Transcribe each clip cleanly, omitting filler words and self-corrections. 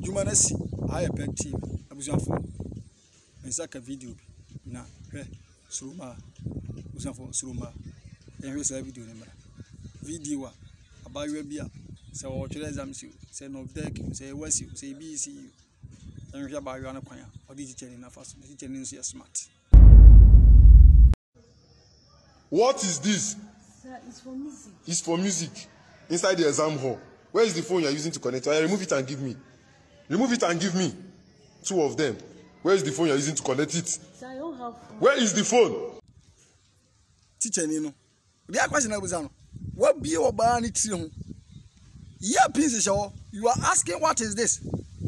Humanity, I expect TV. I was on phone. And Saka video. Na, Suruma. Was on phone, Suruma. And here's a video. Video about your beer. So, what you say no deck, say West, say BC. And you're about your choir. Or this is enough. This is smart. What is this? Sir, it's for music. It's for music. Inside the exam hall. Where is the phone you are using to connect? Remove it and give me. Remove it and give me. 2 of them. Where is the phone you are using to connect it? Sir, I don't have phone. Where is the phone? Teacher Nino. The question I was on. What be your banny trio? Yeah, Princess Shaw. You are asking what is this?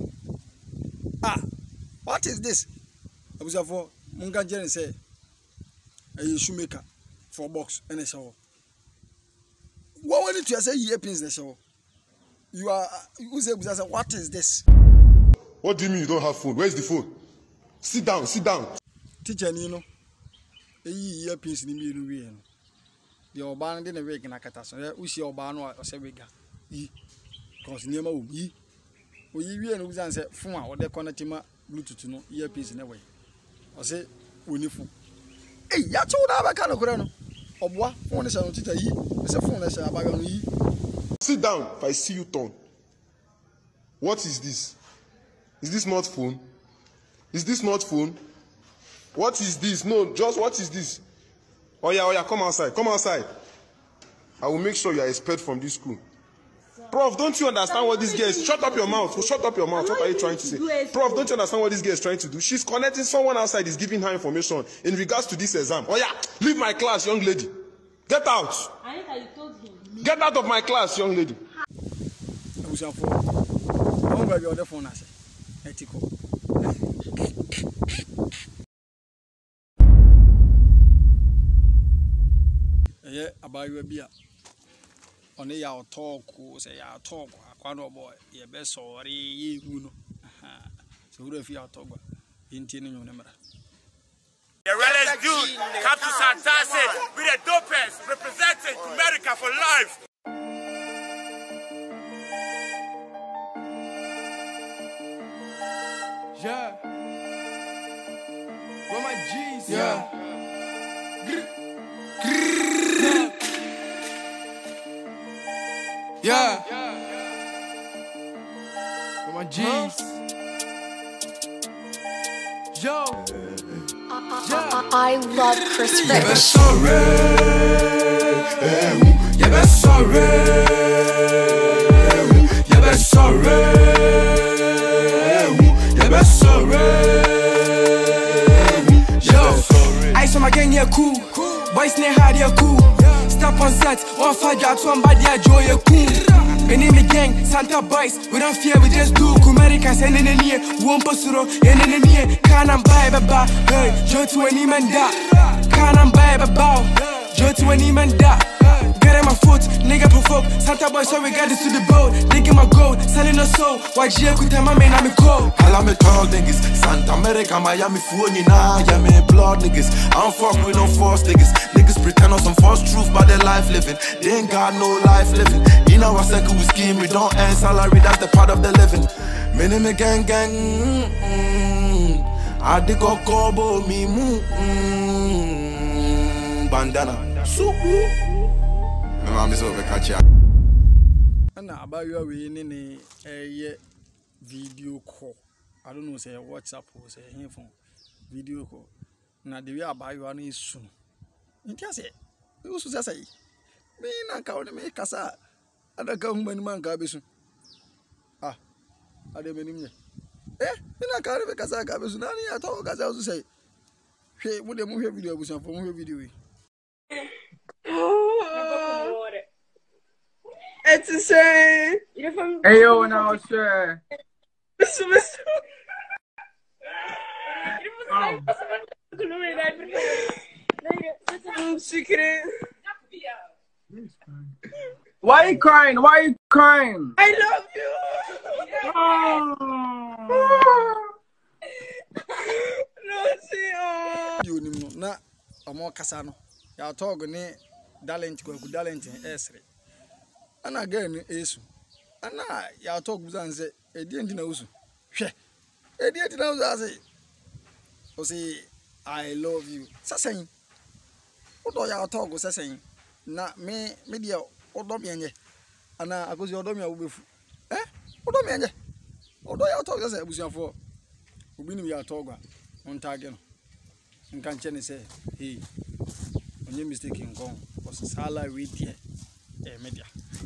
What is this? I was for Munga Jerry say a shoemaker for box and a show. What wanted to say earpins the show? You are who say what is this? What do you mean you don't have phone? Where is the phone? Sit down, sit down. Teacher Nino. Earpins in the middle. The Obana didn't wake in a catastrophe. We see Obano or Seviga. Because near me. We even who answer phone or the connectima Bluetooth no earpiece in a way. I say, we need phone. Hey, ya told our kind of ground. Or what? Phone is on Tita. It's a phone that's about me. Sit down if I see you turn. What is this? Is this not phone? Is this not phone? What is this? No, just what is this? Oh yeah, come outside. Come outside. I will make sure you are expelled from this school. Prof, don't you understand what this girl is? Shut up your mouth. Shut up your mouth. What are you trying to say? Prof, don't you understand what this girl is trying to do? She's connecting someone outside is giving her information in regards to this exam. Oh yeah, leave my class, young lady. Get out. I told him. Get out of my class, young lady. I was on phone. Don't grab your other phone. I said, ethical. Yeah, about your beer. On your talk, say your talk, a boy, your best sorry, you know. So, if you are talking, intending your number. The realest dude, Captain Santase, with the dopest, representing America for life. Yeah. Where my G's? Yeah. Yeah. Where my G's? Yo. I love Chris Rich. Yeah, sorry. Yeah, sorry. Yeah, sorry. Yeah, sorry. Yo, I saw my gang here cool. Boys near hard here cool. Step on set, one fire at one body I joy a cool. And in the gang, Santa Boys, we don't fear, we just do. Americans and in the near, one posuro, and in the near, can't buy a bar. Hey, Joe to any man da. Can't buy a bar. Joe to any man da. Get in my foot, nigga provoke. Santa Boys, so we got this to the boat. Digging my gold, selling us soul. Why Gia could tell my man I'm a cold. All I'm a tall niggas, Santa America, Miami, Fuji, nah, yeah, me blood niggas. I don't fuck with no false niggas. Niggas pretend on some false truth about their life living. They ain't got no life living. You know, I said we scheme, we don't earn salary, that's the part of the living. Minimum gang gang, I dig up Kobo, me bandana. Super. I'm just over catch ya. And about your winning a video call. I don't know, say WhatsApp or say phone video call. Now the way I buy you is soon. Intiase, you also say, me na count me casa. I don't come when man gabisun. I don't mean, me na carry me casa gabisun. I thought I also say, hey, would the movie video was a phone video? It's a say. Hey yo, now sure. Why are you crying? Why are you crying? I love you. No, see, You know, na amo kasano. Ya talk ne talent ko talent esre. Ana again esu. Ana ya talk buzanze e di ndi na usu. hwɛ edi na o say I love you sasen odo ya talk sasen na me dia odo me enye ana akozi odo me awobefu odo me enye odo ya talk sasen abusuafo obi ni ya talk a on target no nka nche ne say hey onye mistake nko because sala we there media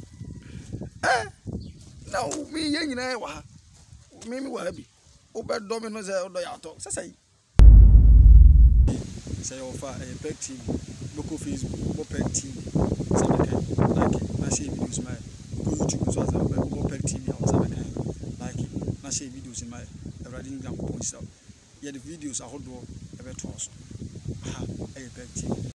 now me yen nyina wa me wa bi obedo me no say odo ya talk sasen say offer a pet team local Facebook go pet team say like na share videos my go YouTube so as go pet team ya say like na share videos in my everything jam point so yeah the videos are hot do e be to us a pet team